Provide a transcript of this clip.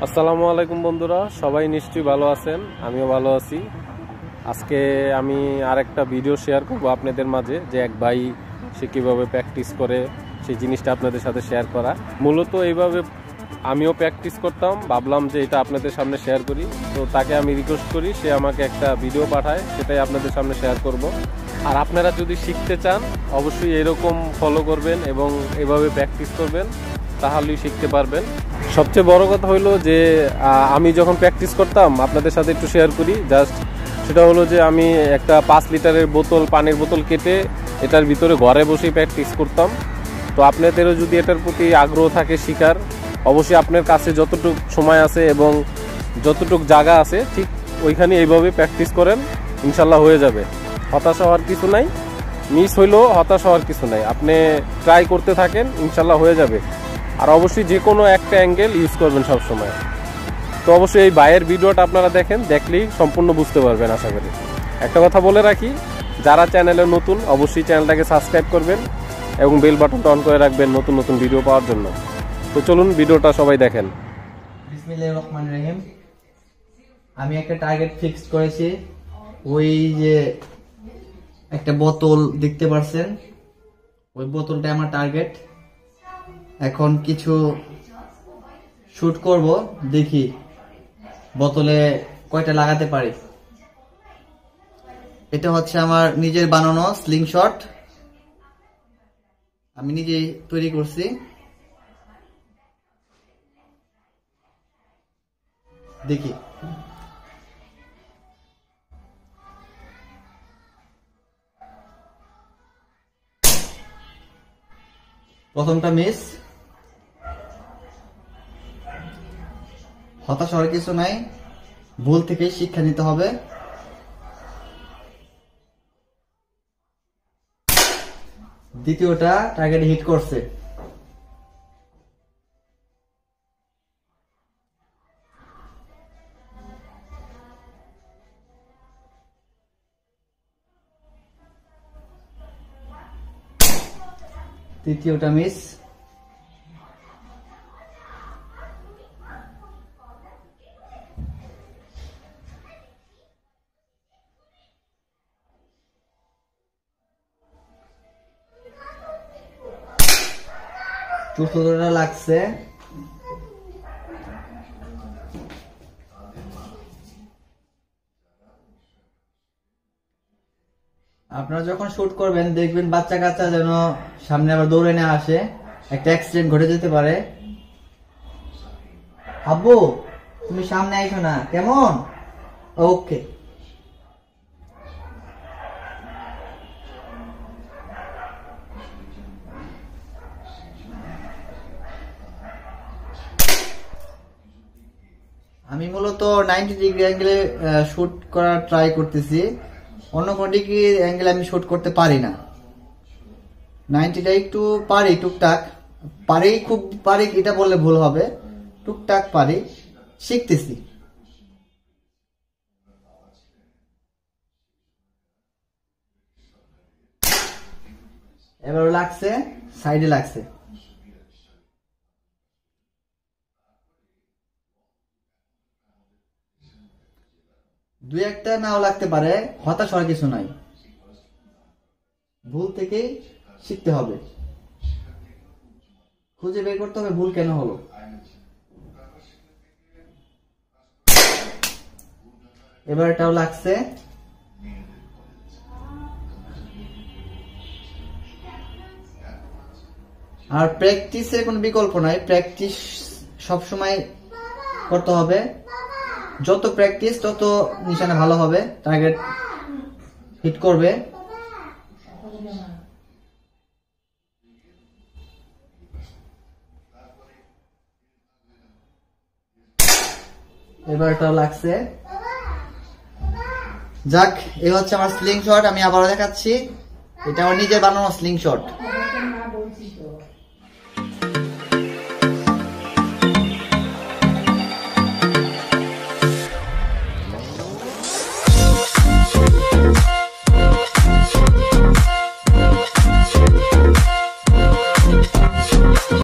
আসসালামু আলাইকুম বন্ধুরা, সবাই নিশ্চয়ই ভালো আছেন। আমিও ভালো আছি। আজকে আমি আরেকটা ভিডিও শেয়ার করব আপনাদের মাঝে, যে এক ভাই সে কীভাবে প্র্যাকটিস করে সেই জিনিসটা আপনাদের সাথে শেয়ার করা। মূলত এইভাবে আমিও প্র্যাকটিস করতাম, ভাবলাম যে এটা আপনাদের সামনে শেয়ার করি। তো তাকে আমি রিকোয়েস্ট করি, সে আমাকে একটা ভিডিও পাঠায়, সেটাই আপনাদের সামনে শেয়ার করব। আর আপনারা যদি শিখতে চান অবশ্যই এরকম ফলো করবেন এবং এভাবে প্র্যাকটিস করবেন, তাহলেই শিখতে পারবেন। সবচেয়ে বড় কথা হলো যে আমি যখন প্র্যাকটিস করতাম আপনাদের সাথে একটু শেয়ার করি জাস্ট, সেটা হলো যে আমি একটা 5 লিটারের বোতল, পানির বোতল কেটে এটার ভিতরে ঘরে বসেই প্র্যাকটিস করতাম। তো আপনাদেরও যদি এটার প্রতি আগ্রহ থাকে শিখার, অবশ্যই আপনার কাছে যতটুকু সময় আছে এবং যতটুকু জায়গা আছে ঠিক ওইখানে এইভাবে প্র্যাকটিস করেন, ইনশাল্লাহ হয়ে যাবে। হতাশা হওয়ার কিছু নাই, মিস হইলেও হতাশা হওয়ার কিছু নাই। আপনি ট্রাই করতে থাকেন, ইনশাল্লাহ হয়ে যাবে। আর অবশ্যই যে কোনো একটা অ্যাঙ্গেল ইউজ করবেন সব সময়। তো অবশ্যই এই ভাইয়ের ভিডিওটা আপনারা দেখেন, দেখলেই সম্পূর্ণ বুঝতে পারবেন আশা করি। একটা কথা বলে রাখি, যারা চ্যানেলে নতুন অবশ্যই চ্যানেলটাকে সাবস্ক্রাইব করবেন এবং বেল বাটনটা অন করে রাখবেন নতুন নতুন ভিডিও পাওয়ার জন্য। তো চলুন ভিডিওটা সবাই দেখেন। বিসমিল্লাহির রহমানির রহিম। আমি একটা টার্গেট ফিক্সড করেছি। ওই যে একটা বোতল দেখতে পাচ্ছেন, ওই বোতলটা আমার টার্গেট। এখন কিছু শুট করব, দেখি বোতলে কয়টা লাগাতে পারি। এটা হচ্ছে আমার নিজের বানানো স্লিংশট, আমি নিজেই তৈরি করছি। দেখি প্রথমটা মিস। হতাশ হওয়ার কিছু নাই, ভুল থেকে শিক্ষা নিতে হবে। দ্বিতীয়টা টার্গেট হিট করছে। তৃতীয়টা মিস। চতুর্থটা লাগছে। আপনারা যখন শুট করবেন দেখবেন বাচ্চা কাচ্চা যেন সামনে আবার দৌড়ে না আসে, একটা অ্যাক্সিডেন্ট ঘটে যেতে পারে। আব্বু তুমি সামনে আইসো না, কেমন? ওকে। আমি মূলত 90 ডিগ্রি অ্যাঙ্গেলে শুট করার ট্রাই করতেছি, অন্য কোন ডিগ্রি অ্যাঙ্গেলে আমি শুট করতে পারি না। 90টা একটু পারি, টুকটাক পারি, খুব পারি এটা বললে ভুল হবে, টুকটাক পারি, শিখতেছি। এবার লাগছে, সাইডে লাগছে। দুই একটা নাও লাগতে পারে, হতাশ হওয়ার কিছু নাই, ভুল থেকেই শিখতে হবে, খুঁজে বের করতে হবে ভুল কেন হলো। এবার এটাও লাগছে। আর প্র্যাকটিসের কোনো বিকল্প নাই, প্র্যাকটিস সবসময় করতে হবে। যত প্র্যাকটিস তত নিশানা ভালো হবে, টার্গেট হিট করবে। এবারটাও লাগছে। যাক, এই হচ্ছে আমার স্লিং শট। আমি আবারও দেখাচ্ছি, এটা আমার নিজের বানানো স্লিং শট।